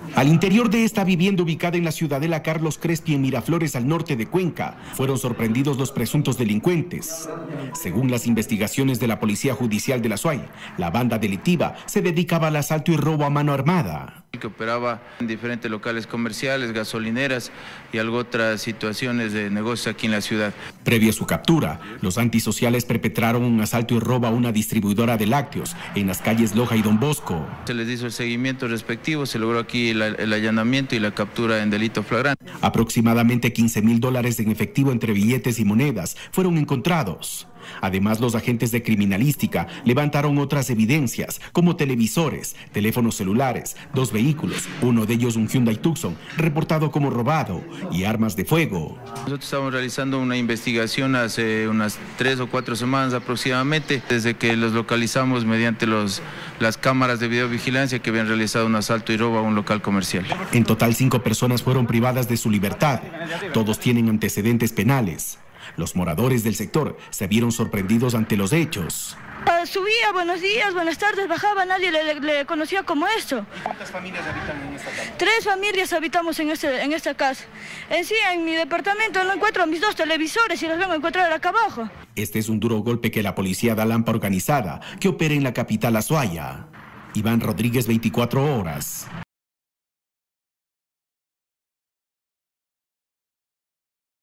Al interior de esta vivienda ubicada en la ciudadela Carlos Crespi en Miraflores, al norte de Cuenca, fueron sorprendidos los presuntos delincuentes. Según las investigaciones de la Policía Judicial de la SUAY, la banda delictiva se dedicaba al asalto y robo a mano armada. Que operaba en diferentes locales comerciales, gasolineras y algo otras situaciones de negocios aquí en la ciudad. Previa a su captura, los antisociales perpetraron un asalto y robo a una distribuidora de lácteos en las calles Loja y Don Bosco. Se les hizo el seguimiento respectivo, se logró aquí el allanamiento y la captura en delito flagrante. Aproximadamente $15,000 en efectivo entre billetes y monedas fueron encontrados. Además, los agentes de criminalística levantaron otras evidencias, como televisores, teléfonos celulares, 2 vehículos, uno de ellos un Hyundai Tucson, reportado como robado, y armas de fuego. Nosotros estamos realizando una investigación hace unas 3 o 4 semanas aproximadamente, desde que los localizamos mediante las cámaras de videovigilancia que habían realizado un asalto y robo a un local comercial. En total, 5 personas fueron privadas de su libertad. Todos tienen antecedentes penales. Los moradores del sector se vieron sorprendidos ante los hechos. Subía, buenos días, buenas tardes, bajaba, nadie le conocía como esto. ¿Y cuántas familias habitan en esta casa? 3 familias habitamos en esta casa. En sí, en mi departamento no encuentro mis 2 televisores y los vengo a encontrar acá abajo. Este es un duro golpe que la policía da lampa organizada que opera en la capital azuaya. Iván Rodríguez, 24 horas.